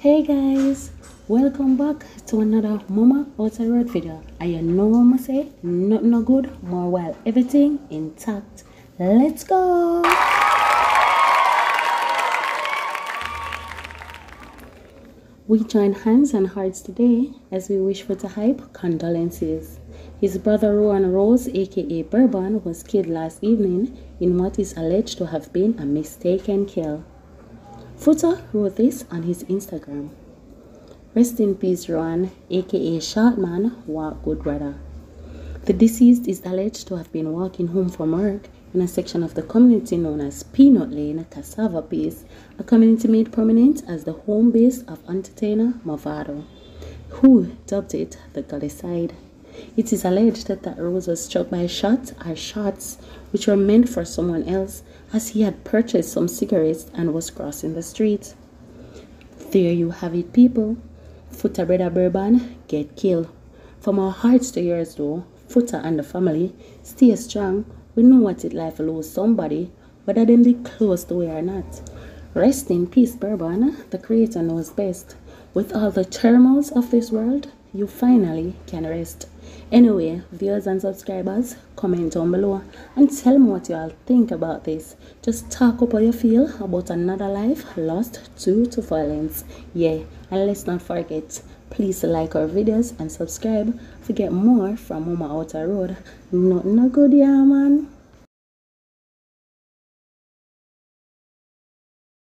Hey guys, welcome back to another Mama Outer Road video. And you know what Mama say? Nothing no good, more while everything intact. Let's go! We join hands and hearts today as we wish for the hype condolences. His brother Rowan Rose, aka Bourbon, was killed last evening in what is alleged to have been a mistaken kill. Foota wrote this on his Instagram. Rest in peace, Rowan, aka Shortman, walk good brother. The deceased is alleged to have been walking home from work in a section of the community known as Peanut Lane, Cassava Base, a community made prominent as the home base of entertainer Mavado, who dubbed it the Gully Side. It is alleged that Rose was struck by a shot or shots which were meant for someone else, as he had purchased some cigarettes and was crossing the street. There you have it, people. Foota brother Bourbon get killed. From our hearts to yours though, Foota and the family, stay strong. We know what it like to lose somebody, whether them be close to we or not. Rest in peace, Bourbon. The creator knows best. With all the turmoils of this world, you finally can rest. Anyway, viewers and subscribers, comment down below and tell me what you all think about this. Just talk up how you feel about another life lost due to violence. Yeah, and let's not forget, please like our videos and subscribe to get more from Mama Outer Road. Nothing no good, yeah, man.